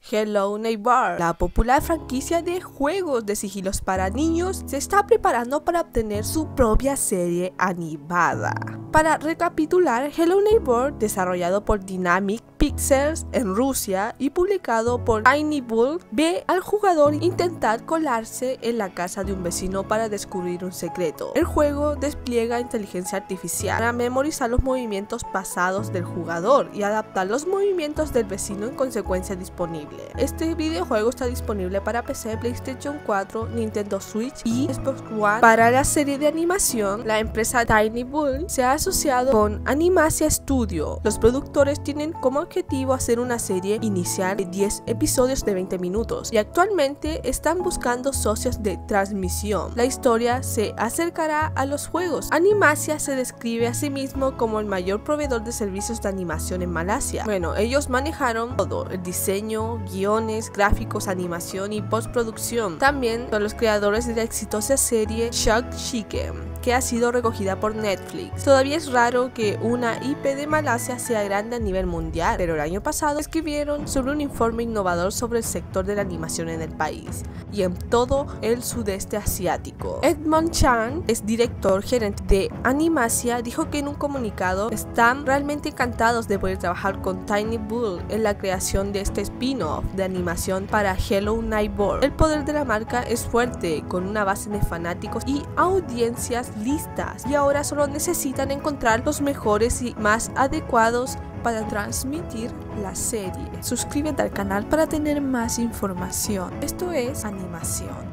Hello Neighbor, la popular franquicia de juegos de sigilos para niños, se está preparando para obtener su propia serie animada. Para recapitular, Hello Neighbor, desarrollado por Dynamic Pixels en Rusia y publicado por Tiny Bull, ve al jugador intentar colarse en la casa de un vecino para descubrir un secreto. El juego despliega inteligencia artificial para memorizar los movimientos pasados del jugador y adaptar los movimientos del vecino en consecuencia disponible. Este videojuego está disponible para PC, PlayStation 4, Nintendo Switch y Xbox One. Para la serie de animación, la empresa Tiny Bull se ha asociado con Animasia Studio. Los productores tienen como objetivo hacer una serie inicial de 10 episodios de 20 minutos y actualmente están buscando socios de transmisión. La historia se acercará a los juegos. Animasia se describe a sí mismo como el mayor proveedor de servicios de animación en Malasia. Bueno, ellos manejaron todo: el diseño, guiones, gráficos, animación y postproducción. También son los creadores de la exitosa serie Shock Chicken, que ha sido recogida por Netflix. Todavía es raro que una IP de Malasia sea grande a nivel mundial, pero el año pasado escribieron sobre un informe innovador sobre el sector de la animación en el país y en todo el sudeste asiático. Edmond Chan, es director gerente de Animasia, dijo que en un comunicado están realmente encantados de poder trabajar con Tiny Bull en la creación de este spin-off de animación para Hello Neighbor. El poder de la marca es fuerte, con una base de fanáticos y audiencias listas, y ahora solo necesitan encontrar los mejores y más adecuados para transmitir la serie. Suscríbete al canal para tener más información. Esto es Animación.